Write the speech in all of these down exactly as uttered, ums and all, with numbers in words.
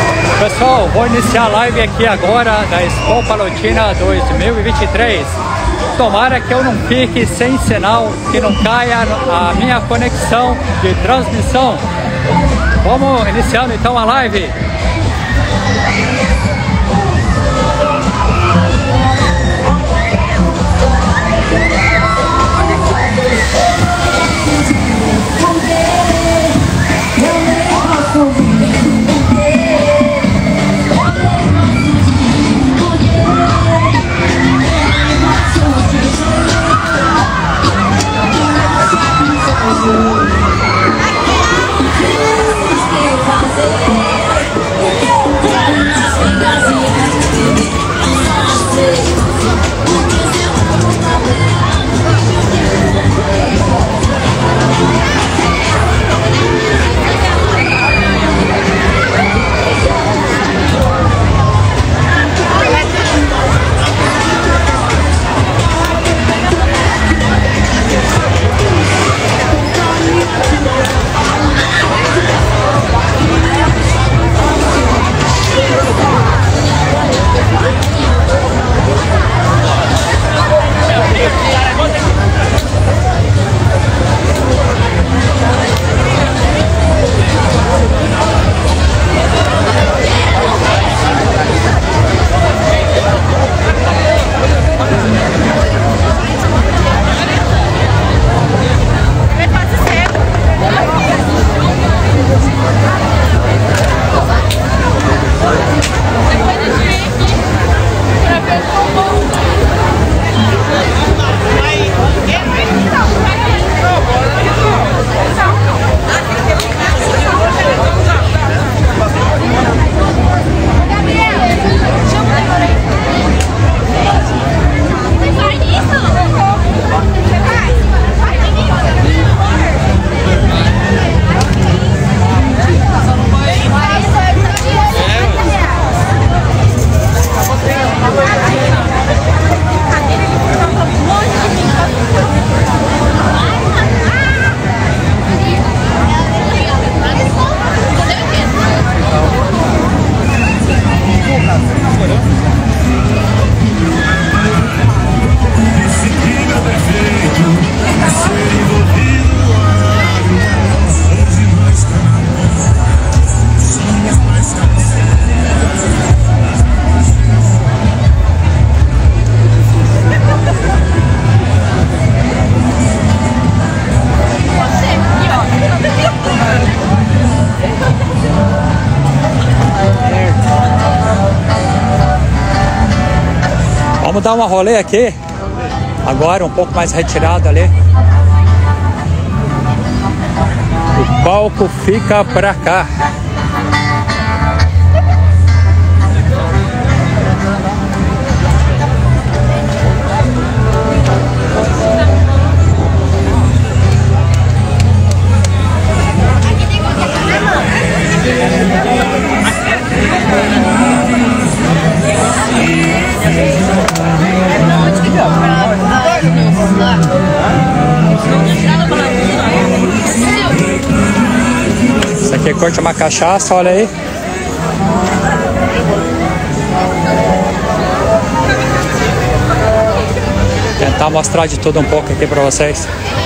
Pessoal, vou iniciar a live aqui agora da Expo Palotina dois mil e vinte e três. Tomara que eu não fique sem sinal, que não caia a minha conexão de transmissão. Vamos iniciando então a live. Vamos dar uma rolê aqui, agora um pouco mais retirado ali. O palco fica pra cá. Isso aqui curte uma cachaça, olha aí. Tentar mostrar de tudo um pouco aqui pra vocês.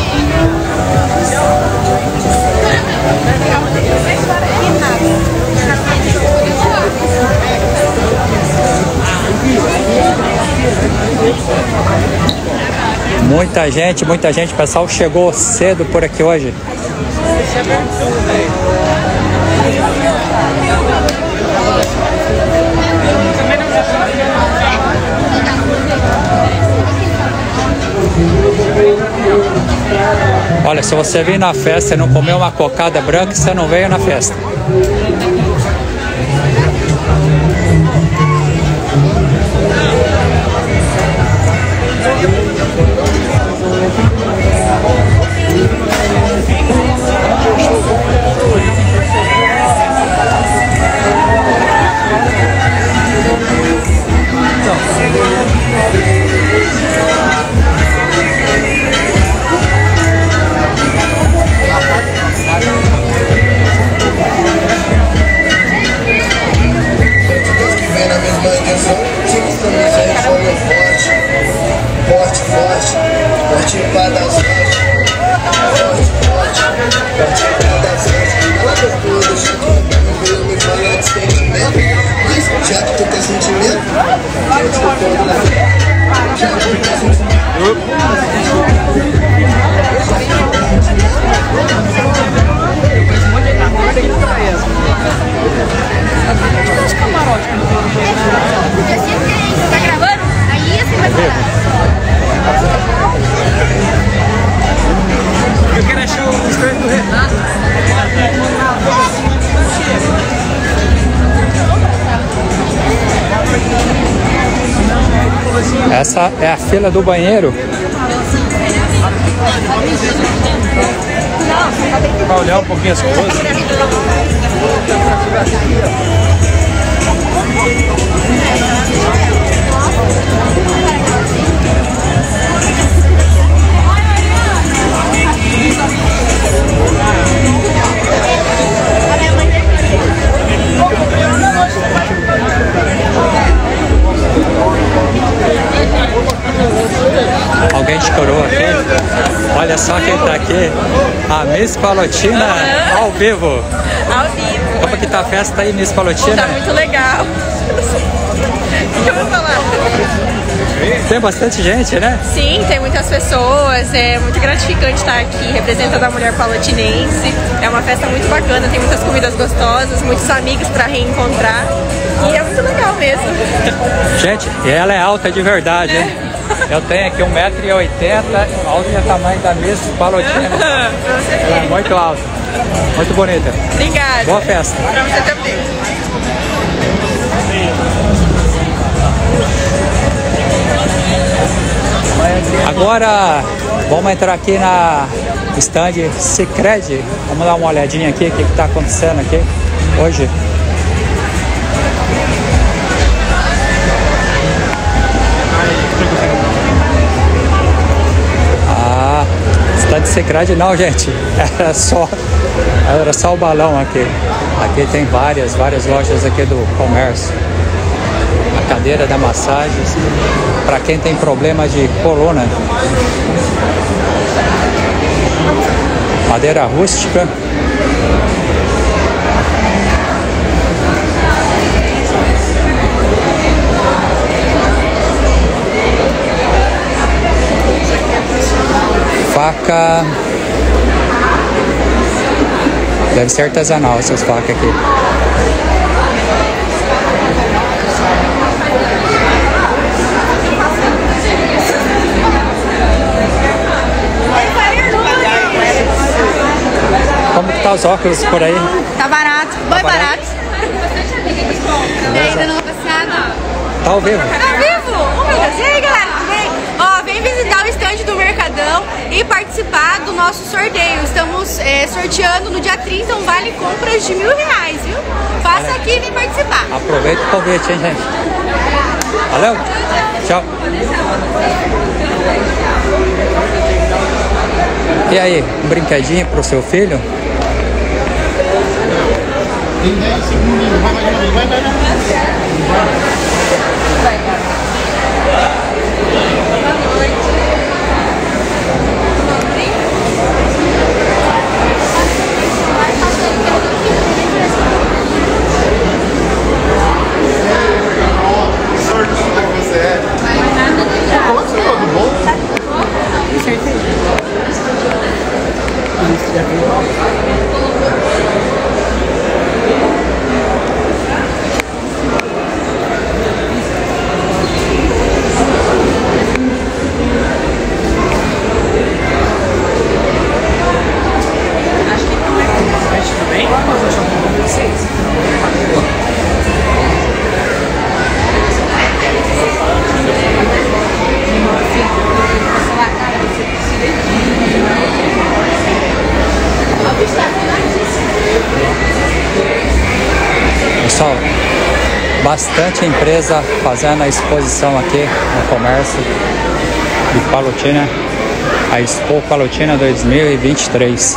Muita gente, muita gente, o pessoal chegou cedo por aqui hoje. Olha, se você vir na festa e não comer uma cocada branca, você não veio na festa. Essa é a fila do banheiro. Pra olhar um pouquinho as coisas. Alguém escorou aqui? Olha só quem tá aqui. A Miss Palotina ao vivo. Ao vivo. Como que tá a festa aí, Miss Palotina? Tá muito legal. O que eu vou falar? Tem bastante gente, né? Sim, tem muitas pessoas. É muito gratificante estar aqui representando a mulher palotinense. É uma festa muito bacana, tem muitas comidas gostosas, muitos amigos para reencontrar. E é muito legal mesmo. Gente, e ela é alta de verdade, hein? Eu tenho aqui um metro e oitenta, olha o tamanho da Miss Palotina. Ela é muito alta, muito bonita. Obrigada. Boa festa. Pra você também. Agora vamos entrar aqui na stand Sicredi. Vamos dar uma olhadinha aqui, o que está acontecendo aqui hoje. Ah, stand Sicredi não, gente. Era só, era só o balão aqui. Aqui tem várias, várias lojas aqui do comércio. A cadeira da massagem para quem tem problema de coluna. Madeira rústica. Faca. Deve ser artesanal essas facas aqui. Como que tá os óculos por aí? Tá barato, Tá bem barato? barato. E ainda não passeada? Tá ao vivo? Tá vivo? Oh, meu Deus. E aí, galera, tudo bem? Ó, vem visitar o stand do Mercadão e participar do nosso sorteio. Estamos é, sorteando no dia trinta um vale compras de mil reais, viu? Faça aqui e vem participar. Aproveita o convite, hein, gente? Valeu? Tchau. E aí, um brinquedinho pro seu filho? Tem dez segundinhos, vai, vai, vai, vai, vai. Pessoal, bastante empresa fazendo a exposição aqui no comércio de Palotina, a Expo Palotina dois mil e vinte e três.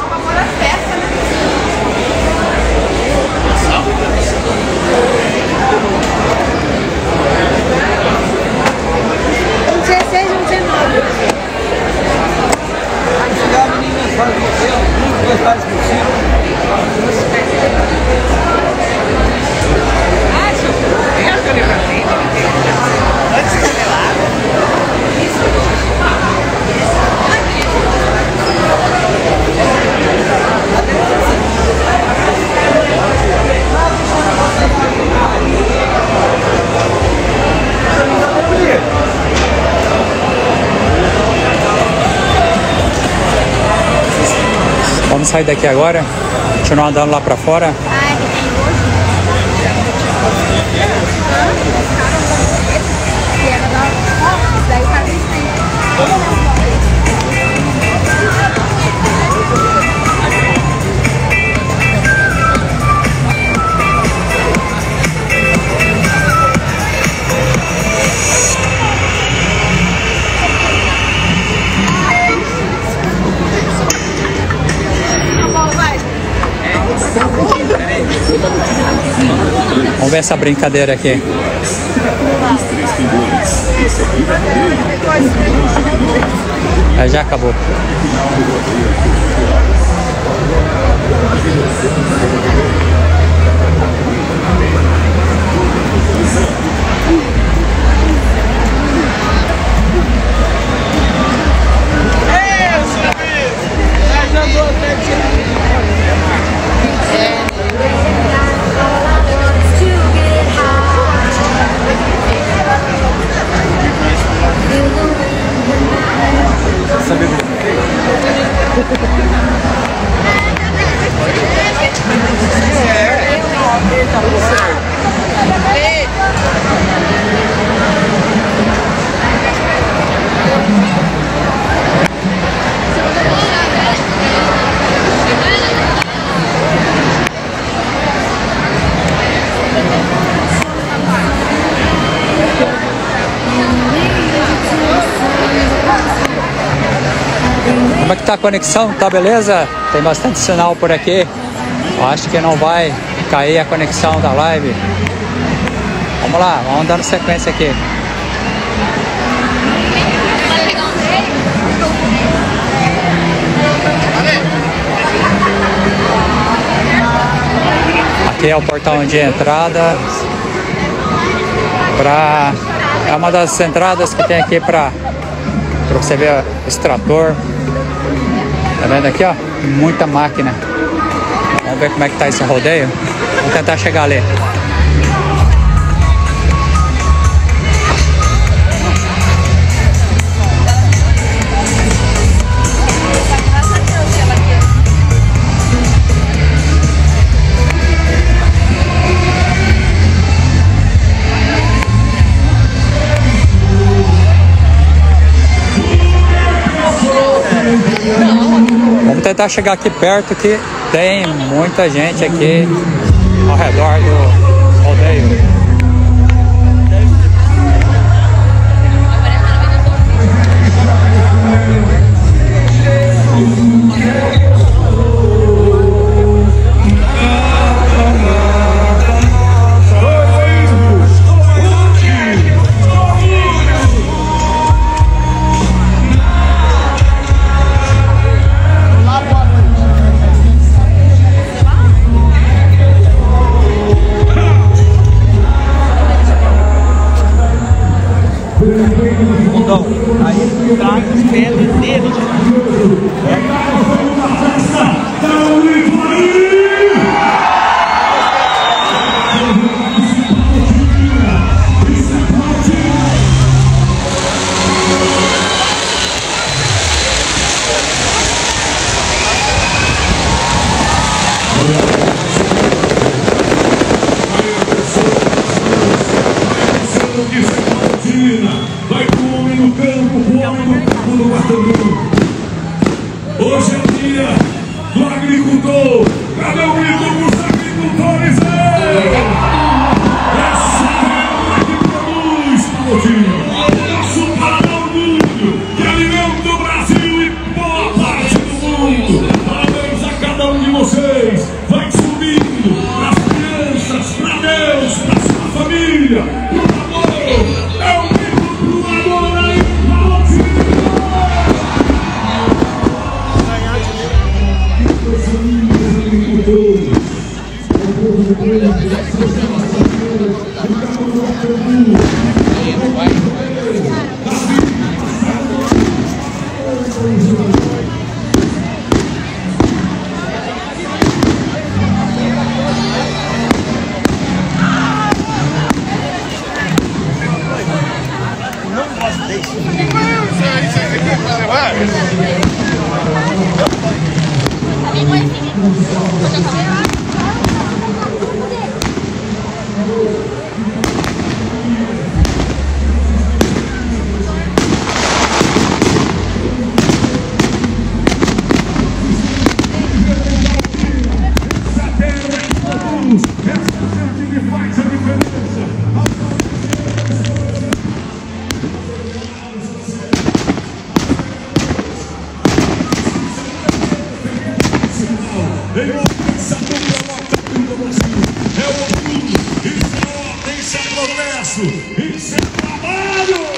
dezesseis ou dezenove. Vamos sair daqui agora, continuar andando lá pra fora. Ai, Vamos ver essa brincadeira aqui. Aí já acabou. Como é que tá a conexão? Tá beleza? Tem bastante sinal por aqui. Eu acho que não vai cair a conexão da live. Vamos lá, vamos dando sequência aqui. Aqui é o portão de entrada para é uma das entradas que tem aqui para para você ver o extrator. Tá vendo aqui, ó? Muita máquina. Vamos ver como é que tá esse rodeio. Vamos tentar chegar ali. Vamos tentar chegar aqui perto, que tem muita gente aqui ao redor do rodeio. Aí tá os pés dele. Hoje é dia do agricultor. Cadê o grito dos agricultores? Essa terra que produz Palotina. Nosso Paraná-Orgulho, que alimenta o Brasil e boa parte do mundo. Parabéns a cada um de vocês. Vai subindo para as crianças, para Deus, para sua família. Por favor, é o grito do amor aí, Palotina. sucesso e sem trabalho.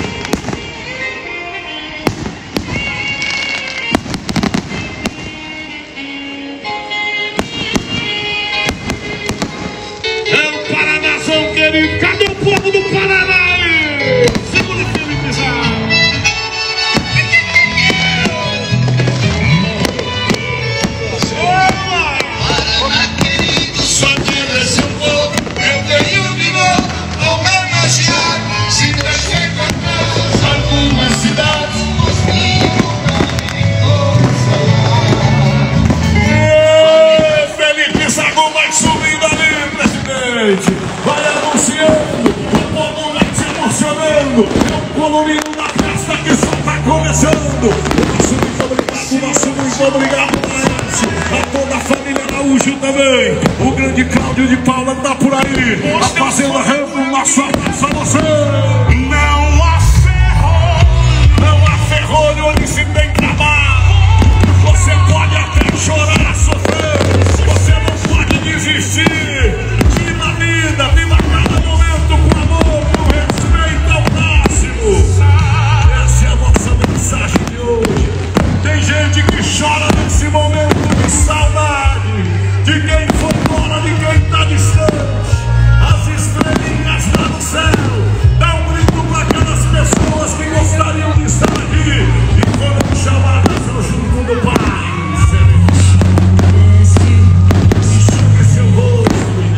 É o Paranazão, querido. Cadê o povo do Paraná aí? Segura o Felipe Zá. Vai anunciando, o povo vai se emocionando. É um colorido da festa que só tá começando. Nosso muito obrigado, nosso muito obrigado, Laércio. A toda a família Araújo também. O grande Cláudio de Paula tá por aí. A Fazenda Ramo, nosso abraço a você. Não há ferrolho, não há ferrolho onde se tem trabalho. Você pode até chorar, sofrer. Você não pode desistir. Viva cada momento com amor, com respeito ao próximo. Essa é a nossa mensagem de hoje. Tem gente que chora nesse momento de saudade de quem foi embora, de quem está distante. As estrelinhas lá no céu dá um grito para aquelas pessoas que gostariam de estar aqui e foram chamadas ao junto do Pai. Enxugue seu rosto.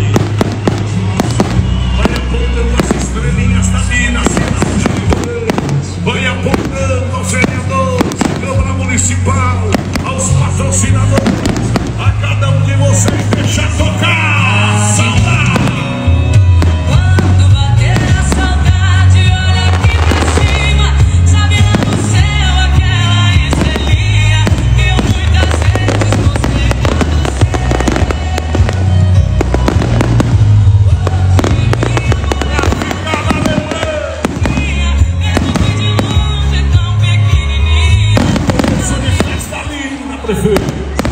Vai apontando aos vereadores, à Câmara Municipal, aos patrocinadores, a cada um de vocês deixa tocar. Saudade! Quando bater a saudade, olha aqui pra cima, sabe lá no céu aquela estrelinha que eu muitas vezes mostrei pra Prefeito.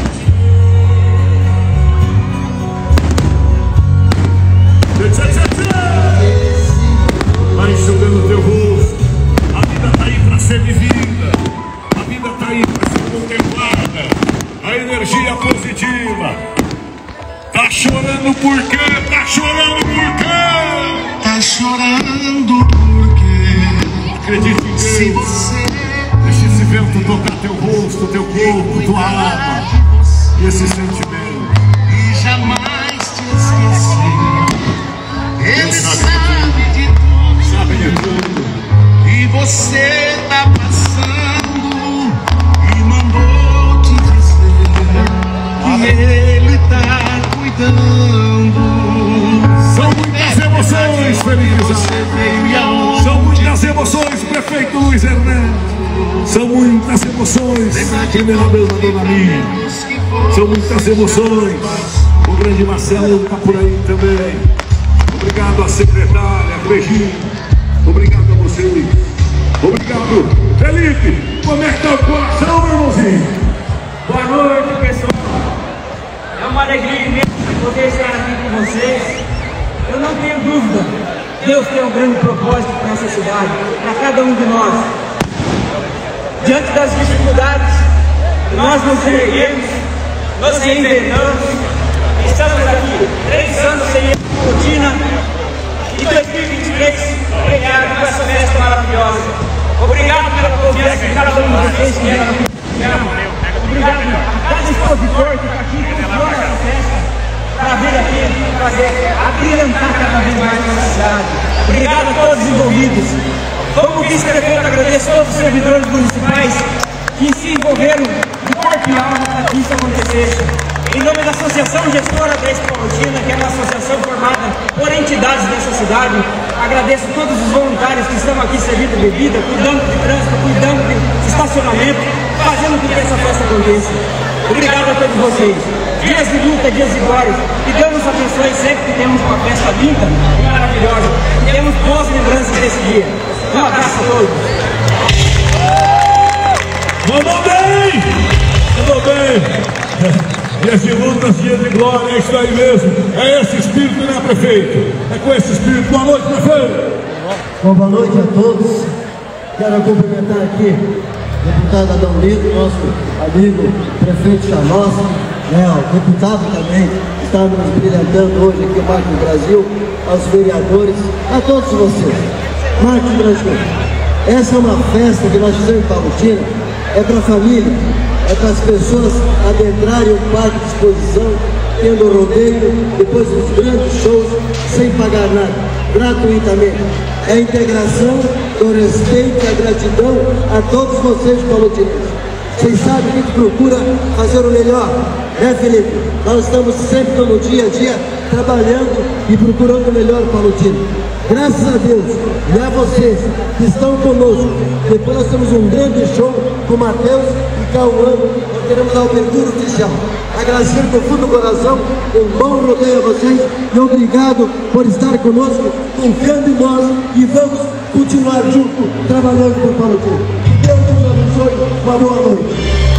Vai enxugando teu rosto. A vida tá aí pra ser vivida. A vida tá aí pra ser contemplada. A energia positiva. Tá chorando por quê? Tá chorando por quê? Tá chorando por quê? Acredite em Deus. Se você Deixe esse vento tocar teu rosto, teu corpo, tua alma e esse sentimento. e jamais te esquecer, ele sabe de tudo, Sabe de tudo. e você tá passando e mandou te dizer que ele tá cuidando. São muitas emoções, Felipe. Você veio e aonde? São muitas emoções, prefeito Luiz Ernesto. São muitas emoções, primeira dama Dona Minha. São muitas emoções. O grande Marcelo está por aí também. Obrigado à secretária, Regina. Obrigado a vocês. Obrigado. Felipe, como é que está o coração, meu irmãozinho? Boa noite, pessoal. É uma alegria imensa poder estar aqui com vocês. Eu não tenho dúvida, Deus tem um grande propósito para essa cidade, para cada um de nós. Diante das dificuldades, nós nos erguemos, nos reinventamos. Estamos aqui três anos sem rotina e dois mil e vinte e três ganharam com essa festa maravilhosa. Obrigado pela confiança de cada um de vocês que era no Obrigado a cada expositor que está aqui, que comprou essa festa, para vir aqui fazer, abrilhantar cada vez mais a nossa cidade. Obrigado a todos os envolvidos. Como vice-prefeito, agradeço a todos os servidores municipais que se envolveram de corpo e alma para que isso acontecesse. Em nome da Associação Gestora da Expo Palotina, que é uma associação formada por entidades dessa cidade, agradeço a todos os voluntários que estão aqui servindo bebida, cuidando de trânsito, cuidando de estacionamento, fazendo com que essa festa aconteça. Obrigado a todos vocês. Dias de luta, dias de glória. Que Deus nos abençoe sempre que temos uma festa linda e maravilhosa. Que temos boas lembranças desse dia. Um abraço a todos. Mandou bem! Mandou bem! Dias de lutas, dias de glória, é isso aí mesmo. É esse espírito, né, prefeito? É com esse espírito. Boa noite, prefeito. Bom, boa noite a todos. Quero cumprimentar aqui o deputado Adão Lito, nosso amigo prefeito Chanossi, né, o deputado também está nos brilhantando hoje aqui, o Marco do Brasil, aos vereadores, a todos vocês. Marco do Brasil, essa é uma festa que nós fizemos em Palotina, é para a família, é para as pessoas adentrarem o parque de exposição, tendo o rodeio, depois dos grandes shows, sem pagar nada, gratuitamente. É a integração, o respeito e a gratidão a todos vocês palotinenses. Vocês sabem que a gente procura fazer o melhor, né, Felipe? Nós estamos sempre no dia a dia trabalhando e procurando o melhor palotino. Graças a Deus, e a vocês que estão conosco, depois nós temos um grande show com Matheus e Cauã, nós queremos a abertura oficial. Agradecer do fundo do coração, um bom rodeio a vocês e obrigado por estar conosco, confiando em nós e vamos continuar juntos, trabalhando por Palotino. Que Deus nos abençoe, uma boa noite.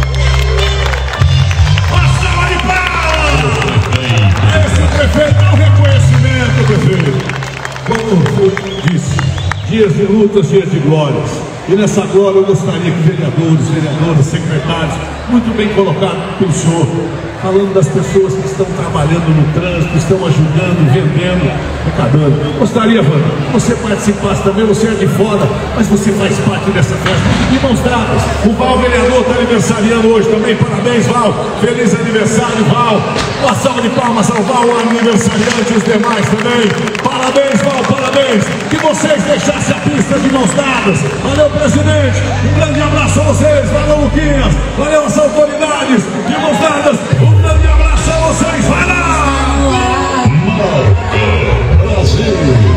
Esse prefeito é um reconhecimento, prefeito. Como eu disse, dias de lutas, dias de glórias. E nessa glória eu gostaria que vereadores, vereadoras, secretários, muito bem colocado pelo senhor, falando das pessoas que estão trabalhando no trânsito, estão ajudando, vendendo, arrecadando. Gostaria, Wanda, que você participasse também, você é de fora, mas você faz parte dessa festa. E mãos dadas, o Val vereador está aniversariando hoje também, parabéns, Val, feliz aniversário, Val. Uma salva de palmas ao Val, o aniversariante e os demais também. Parabéns, Val, parabéns. Que vocês deixassem a pista de mãos dadas. Valeu, presidente, um grande abraço a vocês, valeu, Luquinhas, valeu as autoridades, de mãos dadas, um grande abraço a vocês, vai lá! Marco Brasil!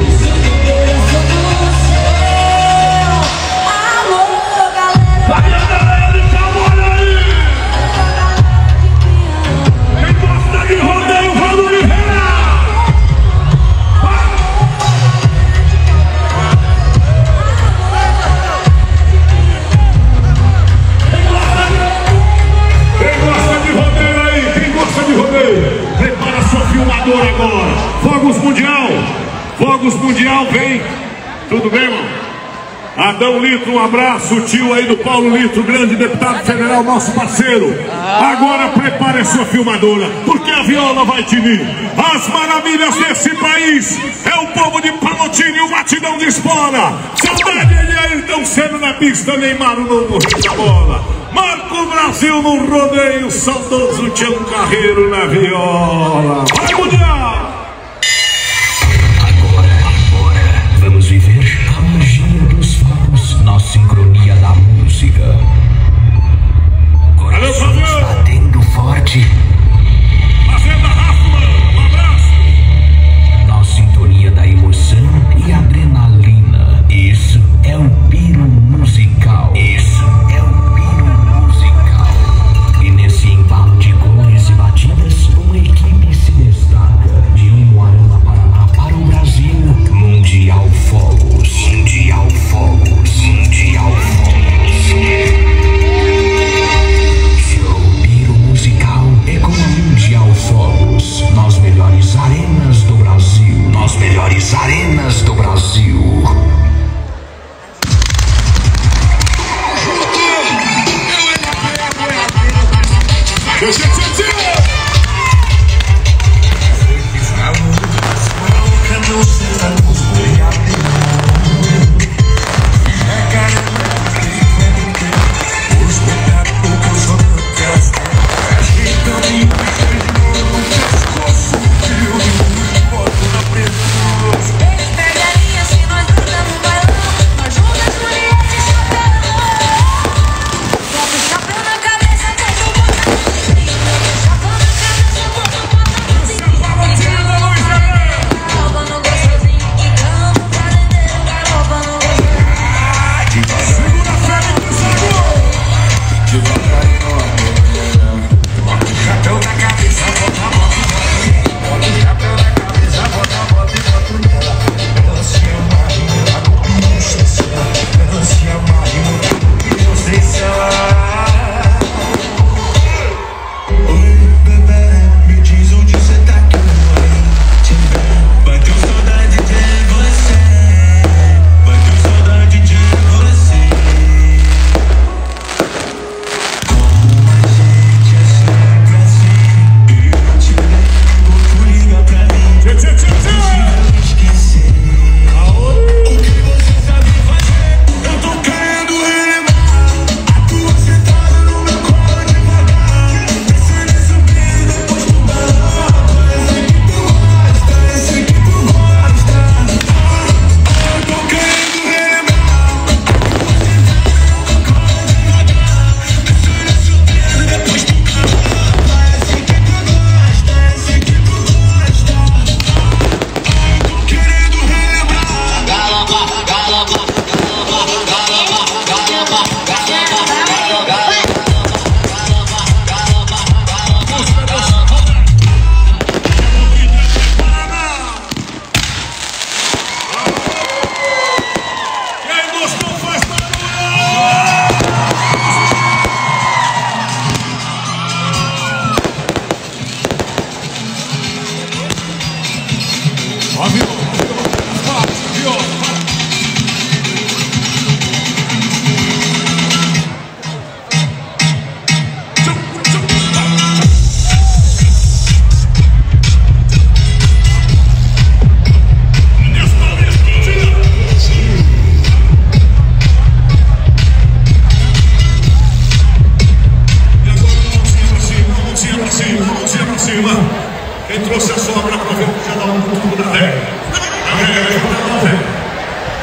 Agora, Fogos Mundial, Fogos Mundial, vem, tudo bem, irmão? Adão Lito, um abraço, tio aí do Paulo Lito, grande deputado federal, nosso parceiro. Agora prepare a sua filmadora, porque a viola vai te vir. As maravilhas desse país é o povo de Palotina e o batidão de espora. Saudade de Ayrton Senna na pista, Neymar, o novo rei da bola. Marco Brasil no rodeio, saudoso Tião Carreiro na viola. Vai, Mundial! Agora, agora, vamos viver a magia dos fogos na sincronia da música. Coração batendo forte. Fazenda Rafa, um abraço! Na sintonia da emoção e adrenalina. Isso é o piro musical. Isso é o piro musical. E nesse embalo de cores e batidas, uma equipe se destaca. De Umuarama, Paraná para o Brasil. Mundial Fogos. Mundial Fogos. Mundial Fogos.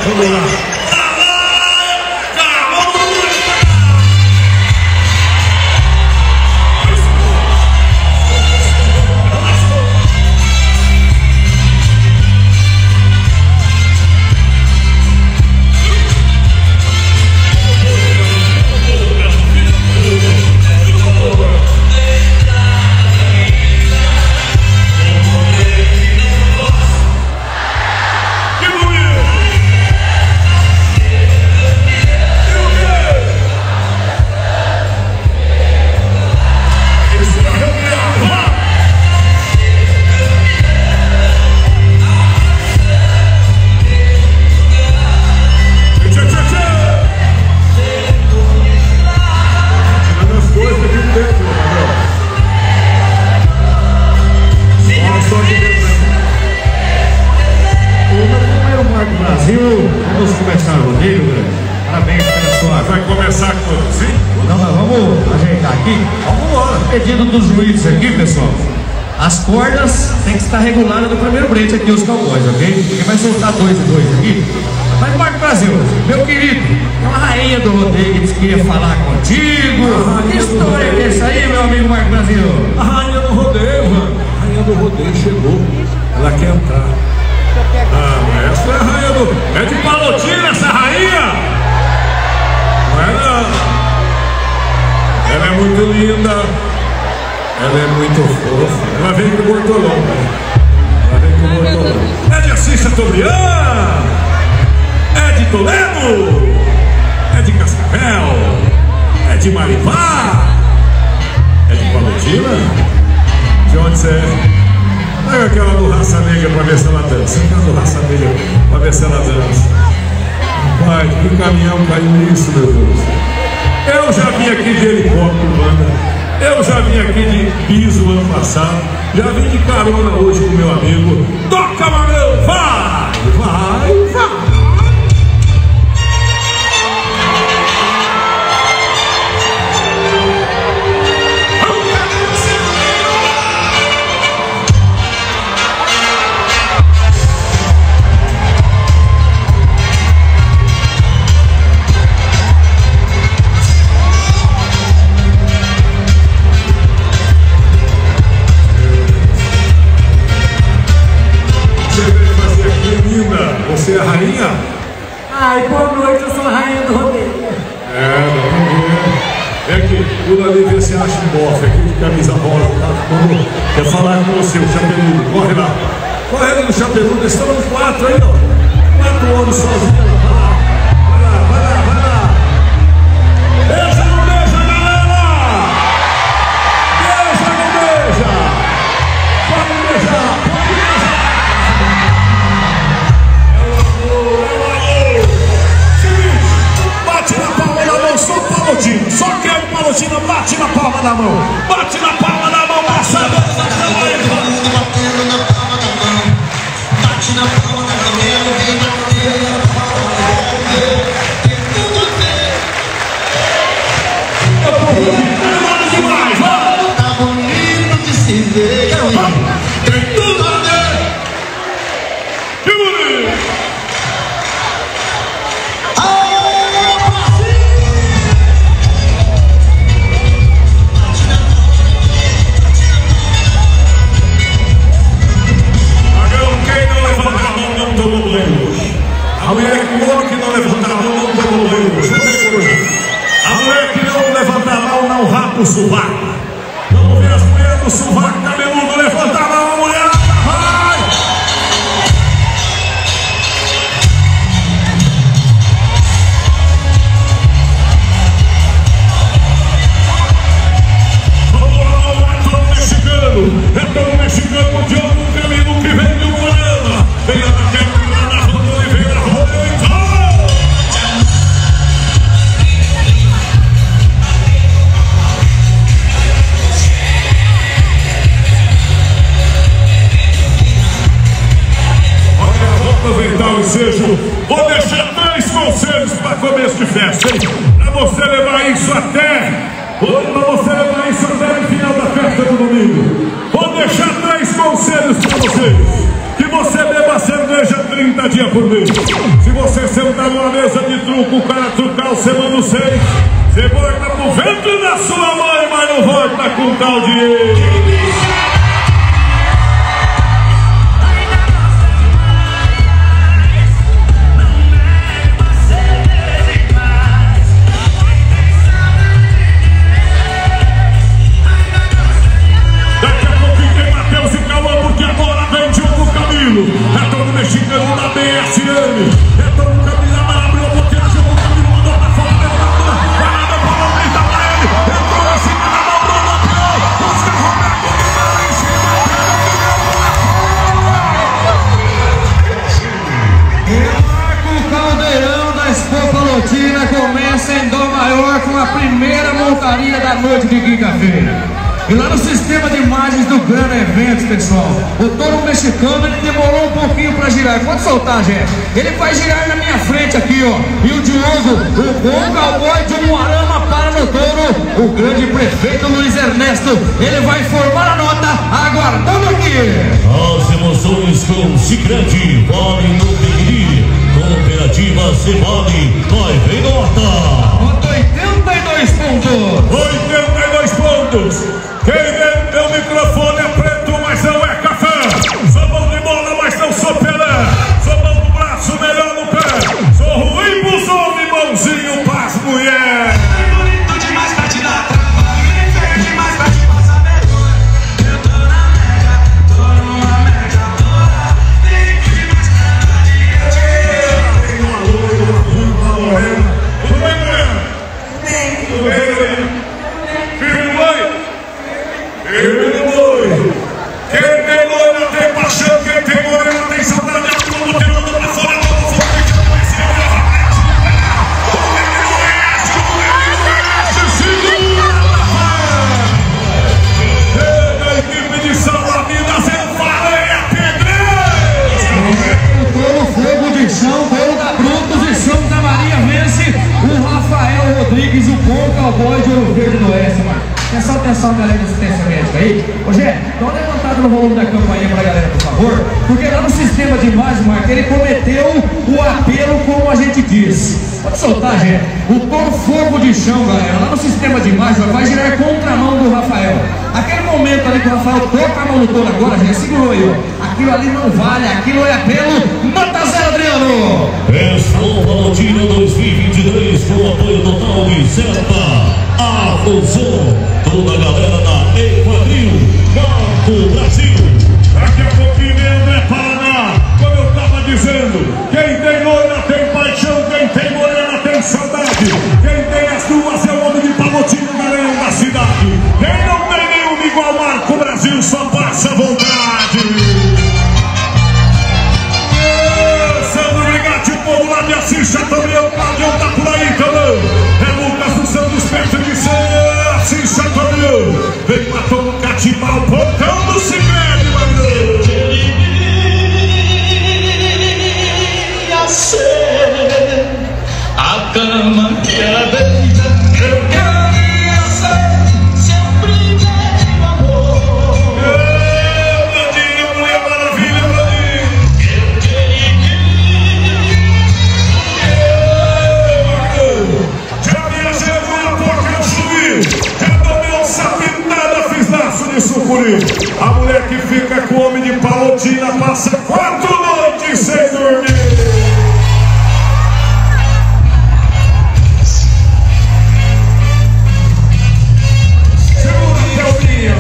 Vamos lá. Vamos começar o rodeio, Grande. Parabéns pela sua... Vai começar com sim? Não, mas vamos ajeitar aqui. Vamos embora. Pedido dos juízes aqui, pessoal. As cordas tem que estar reguladas no primeiro brete aqui, os cowboys, ok? Porque vai soltar dois e dois aqui. Mas Marco Brasil, meu querido, é uma rainha do rodeio que disse que ia falar contigo. Que história é essa aí, meu amigo Marco Brasil? A rainha do rodeio, mano. A rainha do rodeio chegou. Ela quer entrar. Ah, mas essa é a rainha do... É de Palotina essa rainha! Não é não. Ela é muito linda. Ela é muito fofa. Ela vem com o Bortolão. Ela vem com o Bortolão. É de Assis Chateaubriand. É de Toledo. É de Cascavel. É de Maribá. É de Palotina. De onde você é? Pega aquela do Raça Negra pra ver se ela dança. Aquela do Raça Negra pra ver se ela dança. Pai, que caminhão caiu nisso, meu Deus. Eu já vim aqui de helicóptero, banda. Eu já vim aqui de piso ano passado. Já vim de carona hoje com meu amigo. Toca, Marão! Vai! Vai! Vai! Você é a rainha? Ai, boa noite, eu sou a rainha do rodeio. É, não, vem aqui, pula ali e vê se acha um bofe aqui de camisa rosa. Tá? Quer falar com você, o Chapeludo, corre lá. Corre ali no Chapeludo, estamos quatro aí, ó. Quatro homens sozinhos. Vai lá, vai lá, vai lá, vai lá. Beija, não beija, galera! Beija, não beija! Pode beijar, pode beijar! Bate na palma da mão, só o Palotina. Só quer o Palotina, bate na palma da mão. Bate na palma da mão, passa a mão. Batendo na palma da mão. Bate na palma da mão. Eu vim bater na palma da mão. Tem tudo a ver. É demais, vai. Tá bonito de se ver. Tem tudo a ver. Que bonito. A mulher que o homem que não levanta a mão não tomou banho hoje. A mulher que não levanta a mão não rapa o sovaco. Vamos ver as mulheres do sovaco cabeludo. Levanta a mão, a mulher. Vai! Vamos lá, é todo mexicano. É todo mexicano. O Diogo Camilo que vem do Morama. Vem lá na terra. Aproveitar o ensejo, vou deixar três conselhos para começo de festa, hein? Para você levar isso até, para você levar isso até o final da festa do domingo. Vou deixar três conselhos para vocês. Que você beba cerveja trinta trinta dias por mês. Se você sentar numa mesa de truco, o cara trucar, você manda o seis. Você volta pro ventre da sua mãe, mas não volta com tal dinheiro. É todo mexicano da B S N. É todo Camila abriu a boqueira, jogou o Camilo, mandou pra fora, deu na bunda, parada pra não gritar pra ele. Entrou em cima da mão, Bruno Pior, busca Roberto Guimarães, em cima, E o caldeirão da Expo Palotina começa em Dom Maior com a primeira montaria da noite de quinta-feira. E lá no sistema de imagens do Grana Eventos, pessoal, o touro mexicano, ele demorou um pouquinho para girar. Pode soltar, gente. Ele vai girar na minha frente aqui, ó. E o Diogo, o bom cowboy de Umuarama para no touro. O grande prefeito Luiz Ernesto, ele vai formar a nota, aguardando aqui. As emoções com Sicredi, vale no Pequeni. Cooperativa Cevale, vai ver nota. Nota oitenta e dois pontos. oitenta e dois pontos. Quem vem meu microfone é preto, mas não é café. Sou bom de bola, mas não sou Pelé. Sou bom no braço, melhor no pé. Sou ruim pros homens, mãozinho pras mulheres. Bonito demais pra te dar trabalho, nem feio demais pra te passar vergonha. Eu tô na média, tô numa média boa. Bonito demais pra dar dinheiro. Tem uma loira, uma puta morena. Tudo bem, morena? Tudo bem, morena? Filho, mãe? Filho do boi. Quem tem loira tem paixão, quem tem morena tem saudade. Todo mundo tirando pra fora, todo mundo ficando pra cima. O que que não é esse? O que que não é esse? Segura, Rafael! Da equipe de salva-vidas, eu falei a pedreira! O touro fogo de chão, touro da Brutos e Santa Maria vence o Rafael Rodrigues, o bom cowboy de Ouro Verde do Oeste, mano. Atenção, atenção, galera de assistência médica aí. Ô, Gé, dá uma levantada no volume da campanha pra galera, por favor. Porque lá no sistema de imagem, Marco, ele cometeu o apelo como a gente disse. Pode soltar, Gé. O touro fogo de chão, galera, lá no sistema de imagem vai girar contramão do Rafael. Aquele momento ali que o Rafael toca a mão no touro agora, Gé, segurou aí, ó. Aquilo ali não vale, aquilo é apelo. Nota zero, Adriano. Expo Palotina dois mil e vinte e três com apoio total de Serpa, Afonso, toda a galera da Equadril, Marco Brasil. Daqui a pouquinho vem André Paraná. Como eu tava dizendo, quem tem loira tem paixão, quem tem morena tem saudade. Quem tem as duas é o homem de Palotina, o galera da cidade. Quem não tem nenhum igual Marco Brasil, só passa vontade. Sandro Brigatti, o povo lá de Assis, Chateaubriand, o Claudião tá por aí também. É Lucas do Santos, perto de ser Assis, Chateaubriand. Vem matou no Catibal, portão do Sicredi, mano. Queria ser a cama que ela deita. Eu queria ser seu primeiro amor. Ê, Blandinho, mulher maravilha, Blandinho. Eu queria Já viajei na porca do Chuí. Já tomei um sapinada, fiz laço de sucuri. A mulher que fica com o homem de Palotina passa quatro noites sem dormir. Segura, Thelminha.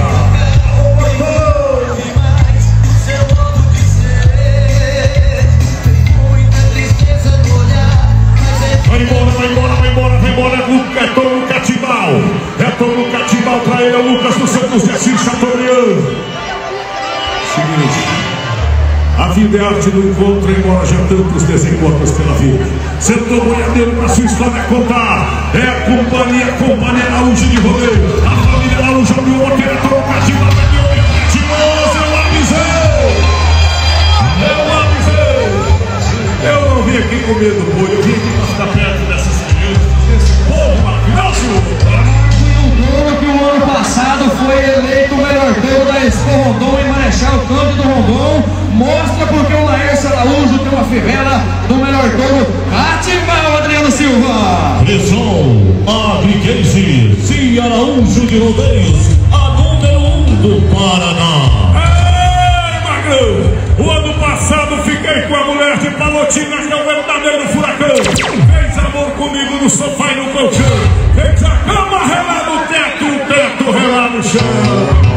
demais o seu modo de ser. Muita tristeza no olhar, mas é Vai embora, vai embora, vai embora, vai embora. É Tom no Catibal. É Tom no Catibal pra ele, é o Lucas do Santos de Assis, Chateaubriand. Seguinte, a vida é arte do encontro, embora já tantos desencontros pela vida. Sentou boiadeiro pra sua história contar. É a companhia, a companhia Araújo de rodeio. A família Araújo abriu o roteiro, Tom no Catibal, tá de olho, Catimoso, eu avisei. Eu avisei. Eu não vim aqui com medo do boi, eu vim aqui pra ficar perto dessas crianças, desse povo maravilhoso. O touro que o ano passado foi foi eleito o melhor touro da Expo Rondon em Marechal Cândido Rondon. Mostra porque o Laércio Araújo tem uma fivela do melhor touro. Ativar o Adriano Silva. Pressão, Agricase, Cia Araújo de Rodeios, a número um do Paraná. Ei, Magrão! O ano passado fiquei com a mulher de Palotina, que é o verdadeiro furacão. Fez amor comigo no sofá e no colchão. Fez a cama relar no teto, o teto relar no chão.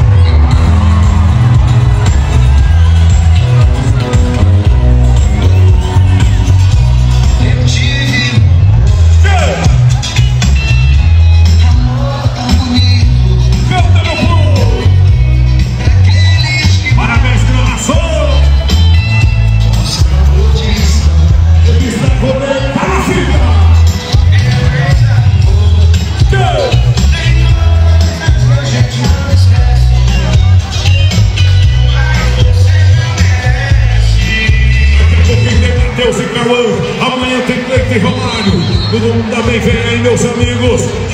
Amanhã tem Cleiton e Romário. Todo mundo também vem aí, meus amigos.